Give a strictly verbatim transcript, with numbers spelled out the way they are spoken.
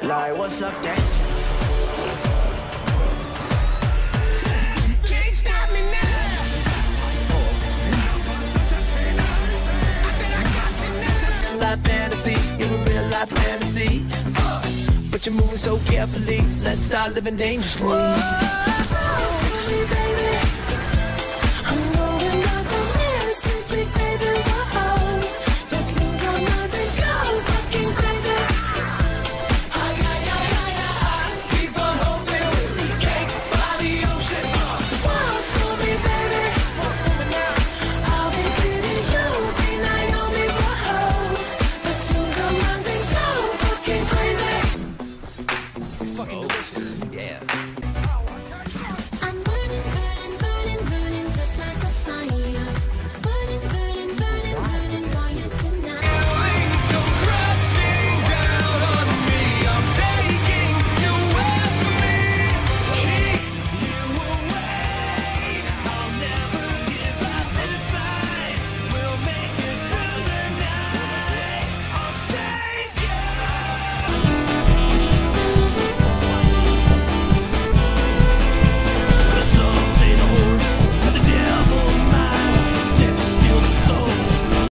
Like, what's up, gang? Can't stop me now. I said I got you now. Life fantasy, you're a real life fantasy. Uh, but you're moving so carefully. Let's start living dangerously. Whoa.